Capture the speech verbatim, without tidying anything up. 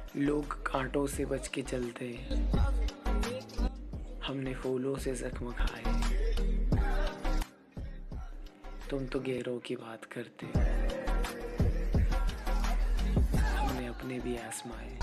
लोग कांटों से बच के चलते, हमने फूलों से जख्म खाए। तुम तो गैरों की बात करते, हमने अपने भी आजमाए।